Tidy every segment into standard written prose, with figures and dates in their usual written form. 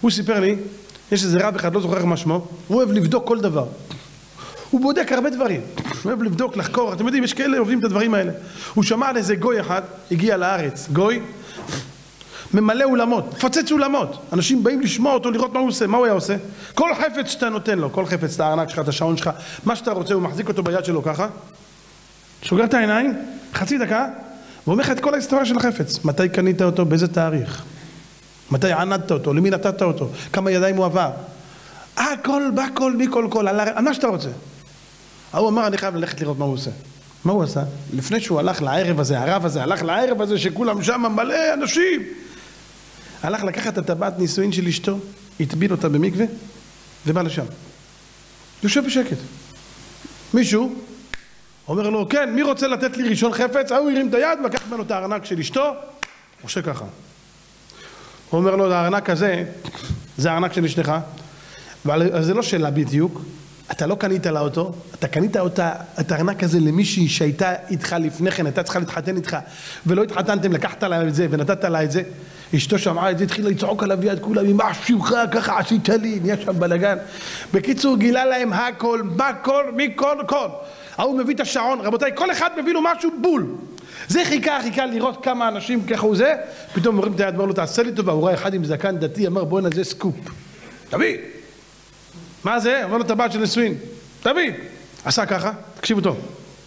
הוא סיפר לי, יש איזה רב אחד, לא זוכר מה שמו, הוא אוהב לבדוק כל דבר. הוא בודק הרבה דברים, הוא אוהב לבדוק, לחקור, אתם יודעים, יש כאלה אוהבים את הדברים האלה. הוא שמע על איזה גוי אחד, הגיע לארץ, גוי, ממלא אולמות, מפוצץ אולמות. אנשים באים לשמוע אותו, לראות מה הוא עושה. מה הוא היה עושה? כל חפץ שאתה נותן לו, כל חפץ, את הארנק שלך, את השעון שלך, מה שאתה רוצה, הוא מחזיק אותו ביד שלו ככה, סוגר את העיניים, חצי דקה, ואומר לך את כל ההיסטוריה של החפץ. מתי קנית אותו, באיזה תאריך? מתי ענדת אותו, למי נתת אותו, כמה ידיים הוא עבר. הכל, בכל, מכל, כל, על מה שאתה רוצה. הוא אמר, אני חייב ללכת לראות מה הוא עושה. מה הוא עשה? לפני שהוא הלך לערב הזה, הרב הזה, הלך לערב הזה שכולם שם מלא אנשים. הלך לקחת את הטבעת נישואין של אשתו, הטביל אותה במקווה, ובא לשם. יושב בשקט. מישהו אומר לו, כן, מי רוצה לתת לי ראשון חפץ? הוא הרים את היד, לקח ממנו את הארנק של אשתו, עושה ככה. הוא אומר לו, הארנק הזה, זה הארנק של אשתך, אבל זה לא שאלה בדיוק, אתה לא קנית לה אותו, אתה קנית את הארנק הזה למישהי שהייתה איתך לפני כן, הייתה צריכה להתחתן איתך, ולא התחתנתם, לקחת לה את זה ונתת לה את זה. אשתו שמעה את זה, התחילה לצעוק עליו יד כולם, מה שמך, ככה עשית לי, נהיה שם בלגן. בקיצור, גילה להם הכל, בכל, מכל, כל. הוא מביא את השעון, רבותיי, כל אחד מביא לו משהו בול. זה חיכה לראות כמה אנשים ככה הוא זה, פתאום מורים את היד, אמר לו, תעשה לי טובה, הוא ראה אחד עם זקן דתי, אמר, בוא נזה סקופ. תביא. מה זה? אמר לו טבעת של נישואין. תביא. עשה ככה, תקשיבו טוב.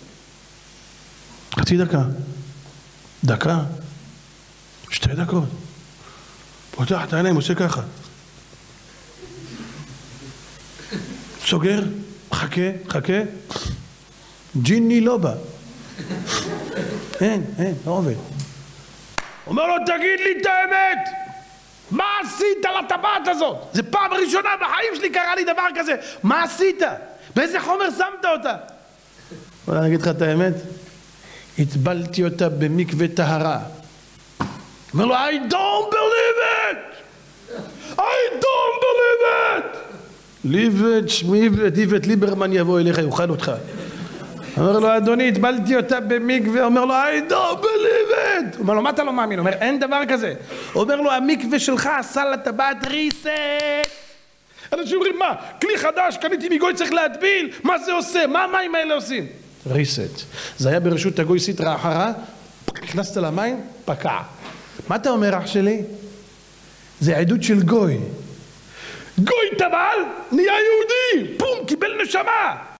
חצי דקה. דקה. 2 דקות. פותח את העיניים, עושה ככה. סוגר, חכה. ג'יני לא בא. אין, לא עובד. אומר לו, תגיד לי את האמת! מה עשית לטבעת הזאת? זה פעם ראשונה בחיים שלי קרה לי דבר כזה. מה עשית? באיזה חומר שמת אותה? אני אגיד לך את האמת, הטבלתי אותה במקווה טהרה. אומר לו, I don't believe it! I don't believe it! ליבט, שמיבט, איבט ליברמן יבוא אליך, יוכל אותך. אומר לו, אדוני, הטבלתי אותה במקווה. אומר לו, I don't believe it! אומר לו, מה אתה לא מאמין? אומר, אין דבר כזה. אומר לו, המקווה שלך עשה לטבעת ריסט. אנשים אומרים, מה? כלי חדש, קניתי מגוי, צריך להטביל? מה זה עושה? מה המים האלה עושים? ריסט. זה היה ברשות הגוי סיטרא אחרא, נכנסת למים, פקע. מה אתה אומר, אח שלי? זה עדות של גוי. גוי טבל, נהיה יהודי, פום, קיבל נשמה.